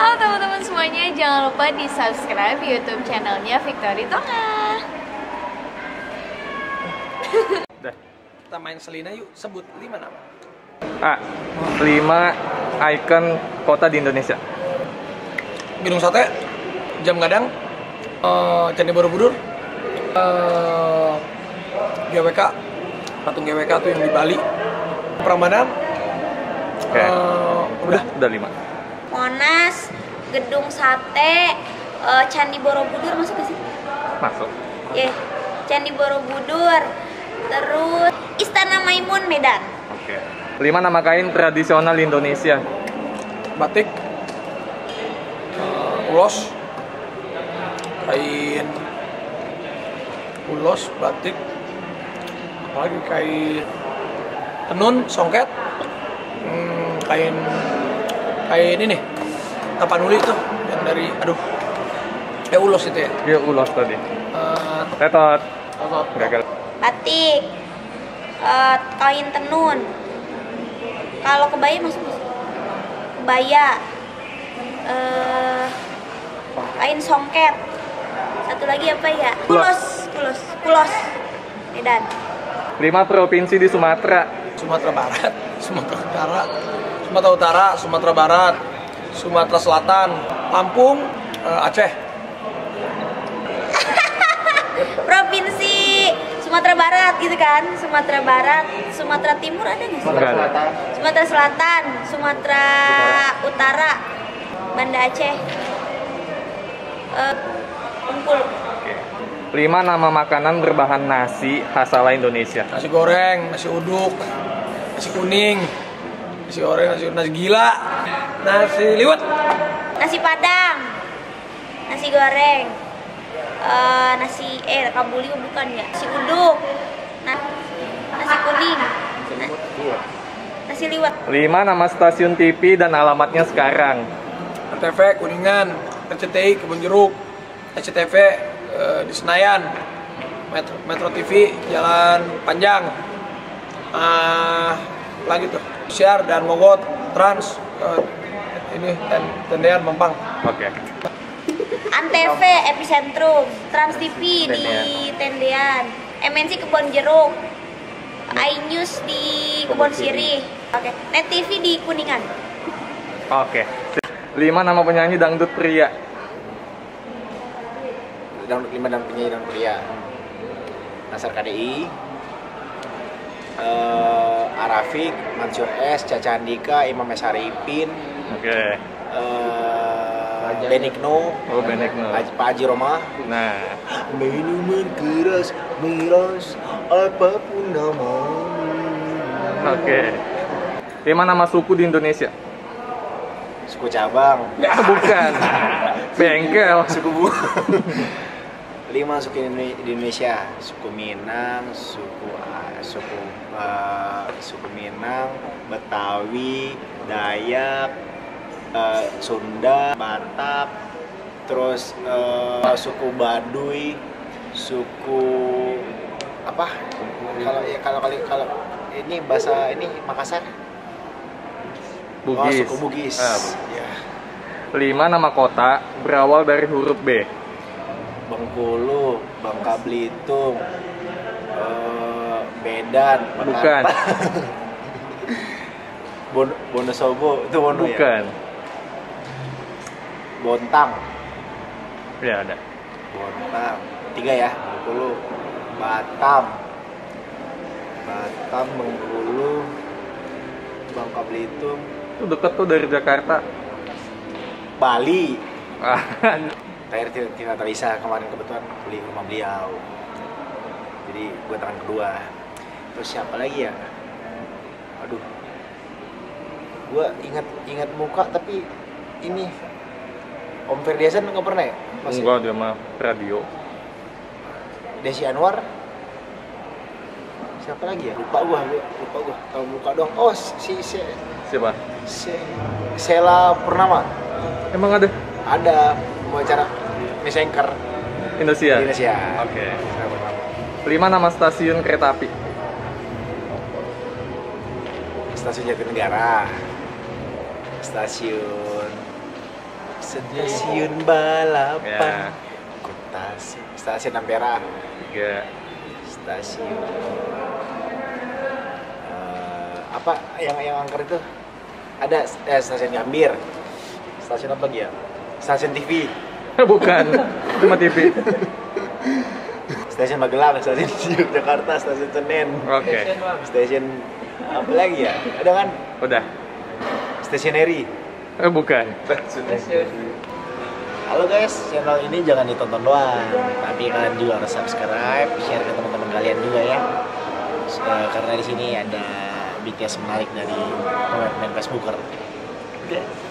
Halo teman-teman semuanya, jangan lupa di subscribe YouTube channelnya Victory Tonga. Udah. Kita main Selina yuk, sebut 5 nama. A. 5 ikon kota di Indonesia. Gedung Sate, Jam Gadang, Candi Borobudur, GWK, patung GWK tuh yang di Bali, Prambanan. Oke. Udah 5. Monas, Gedung Sate, Candi Borobudur masuk ke sini? Masuk. Ya, Candi Borobudur, terus Istana Maimun Medan. Oke. 5 nama kain tradisional Indonesia. Batik, ulos, kain ulos, batik, apalagi kain tenun, songket, kain ini tapanuli itu yang dari ulos itu ya. Dia ulos tadi. Tetot. Gagal. Batik, kain tenun. Kalau kebaya masuk? Kebaya, kain songket. Satu lagi apa ya? Kulos, Medan. 5 provinsi di Sumatera. Sumatera Barat, Sumatera Utara, Sumatera Utara, Sumatera Barat, Sumatera Selatan, Lampung, Aceh. Provinsi Sumatera Barat gitu kan? Sumatera Barat, Sumatera Timur ada nggak sih? Sumatera Selatan, Sumatera Utara, Banda Aceh, Bengkulu. 5 nama makanan berbahan nasi khas ala Indonesia. Nasi goreng, nasi uduk, nasi kuning, nasi goreng, nasi gila, nasi liwet, Nasi Padang, nasi goreng, nasi kabuli bukan ya? Nasi uduk, nasi kuning, nasi liwet. 5 nama stasiun TV dan alamatnya sekarang. RTV Kuningan, RCTI Kebun Jeruk, SCTV di Senayan, Metro TV Jalan Panjang, lagi tuh Siar dan Mogot, Trans ini Tendean Mampang. Oke. Antv Epicentrum, Trans TV di Tendean, MNC Kebon Jeruk, iNews di Kebon Sirih, Net TV di Kuningan. Oke. 5 nama penyanyi dangdut pria. 5 dan penyanyi dan pria. Nasar KDI, Arafik, Mansur S, Caca Andika, Imam S. Arifin, Oke. Benigno, Benigno. Pak Haji Roma. Nah, Minuman keras, miras, apapun namamu. oke. 5 nama suku di Indonesia. Suku cabang. Bukan. Bengkel. Suku bunga. 5 suku di Indonesia, suku Minang, suku Minang, Betawi, Dayak, Sunda, Batak, terus suku Baduy, suku apa? Kalau ini bahasa ini Makassar. Bugis. Suku Bugis. Ya. 5 nama kota berawal dari huruf B. Bengkulu, Bangka Belitung, Medan, Bukan. Wonosobo, itu Wono ya? Bukan. Bontang, Ya ada. Bontang, 3 ya, Bengkulu, Batam, Bengkulu, Bangka Belitung, Itu deket tuh dari Jakarta. Bali. Ah, Terakhir Tina Talisa kemarin kebetulan beli rumah beliau, jadi gue tangan kedua. Terus siapa lagi ya? Aduh, gue ingat muka tapi ini Om Ferdiasan nggak pernah ya? Masih? enggak, dia mah radio. Desi Anwar. Siapa lagi ya? Lupa gue. Tahu muka dong. Oh Siapa? Sela Purnama. Emang ada? Ada pembicara Miss Anchor Indonesia. Indonesia. Oke. Sela Purnama. 5 nama stasiun kereta api. Stasiun Jatinegara, stasiun Stasiun balapan. Ya. Kota Stasiun Ampera. 3. Stasiun apa yang angker itu? Ada stasiun Gambir. Stasiun apa lagi ya? Stasiun TV. Bukan. Itu mah TV. Stasiun Magelang, stasiun Yogyakarta, stasiun Senen. Oke. Stasiun apa lagi ya? Ada kan? Udah. Stationery. Bukan. Halo guys, channel ini jangan ditonton doang, tapi kalian juga harus subscribe, share ke teman-teman kalian juga ya. Karena di sini ada BTS menarik dari pemain Facebooker. Oke.